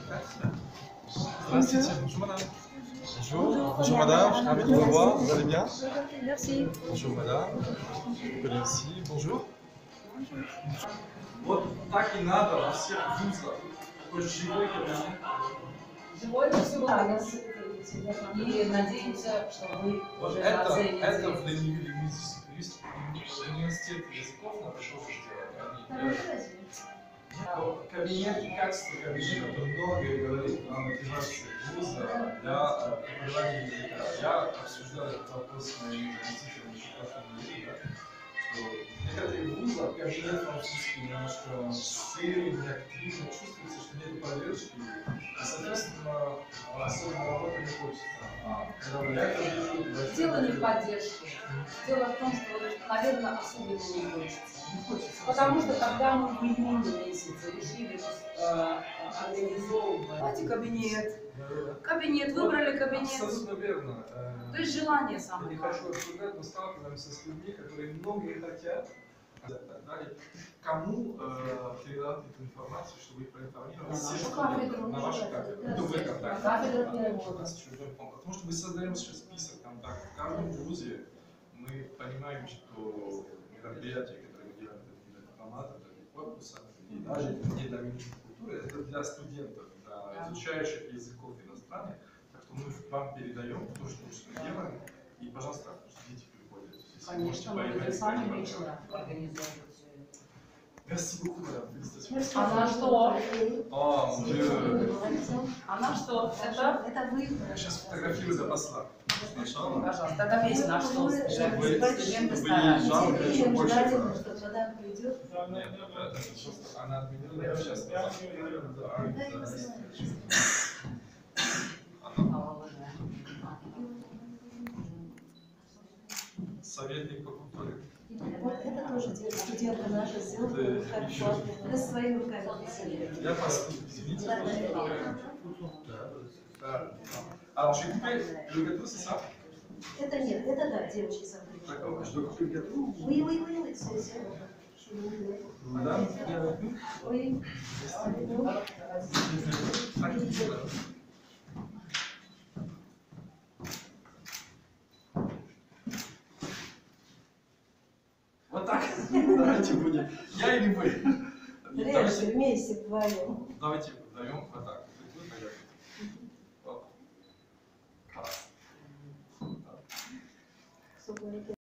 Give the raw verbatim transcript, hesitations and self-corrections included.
Здравствуйте, bonjour madame. Bonjour, bonjour madame, je suis ravi de vous revoir, vous allez bien? Merci. Bonjour madame, Colin aussi, bonjour. Вот так и надо во всех вузах. Такой живой кабинет. Живой это все было. И надеемся, что вы Вот уже это, оцените. это в лингвистике, в университете языков надо тоже сделать. Они делают. Кабинет и качество кабинета многое говорит о мотивации вуза для преподавания языка. Я обсуждал этот вопрос с моим заместителем еще в прошлом году, что в некоторых вузах кабинет французский немножко сырый, неактивный, чувствуется, что нет поддержки, и, соответственно, особенно работать не хочется. А я это вижу. Дело не в поддержке. Дело в том, что, наверное, особенно не хочется. Не хочется. Потому что когда мы в июне месяце решили э, организовывать, давайте кабинет, кабинет, выбрали кабинет. Абсолютно верно. То есть желание самое. Я не хочу обсуждать, но сталкиваемся с людьми, которые многие хотят. Далее, кому э, передать эту информацию, чтобы их проинформировать? На вашу кафедру. Ну, вы контакт. Потому что мы создаем сейчас список контактов. В каждом вузе мы понимаем, что мероприятия, которые мы делаем для дипломатов, для корпуса, и даже не для министра культуры, это для студентов, для изучающих языков иностранных. Так что мы вам передаем то, что мы делаем, и, пожалуйста, ждите, приходят. Конечно, мы будем сами лично организовывать все это. Merci beaucoup, madame. Félicitations. Она что? О, mon Dieu. Она что? Это? Это вы. Я сейчас фотографирую за посла. Сначала. Пожалуйста, это весь наш стол. Вы- Студенты вы стараются. жалко, Чем еще больше. желательно, что вода придет. Нет, это просто она отменила, я сейчас. Советник по культуре. Вот это тоже дело. Студенты наши сделали хорошо. Это своими руками писали. Я вас извините. Да. А je coupé le gâteau, c'est ça? Это нет, это да, девочки сами. D'accord, je dois couper le gâteau. Oui, oui, oui, oui, c'est ça. Madame, vous venez avec nous? Oui. Вот так. Давайте будем. Я или вы? Режь, Давайте, вместе вдвоем. давайте вдвоем вот так. Оп. Класс. Чтобы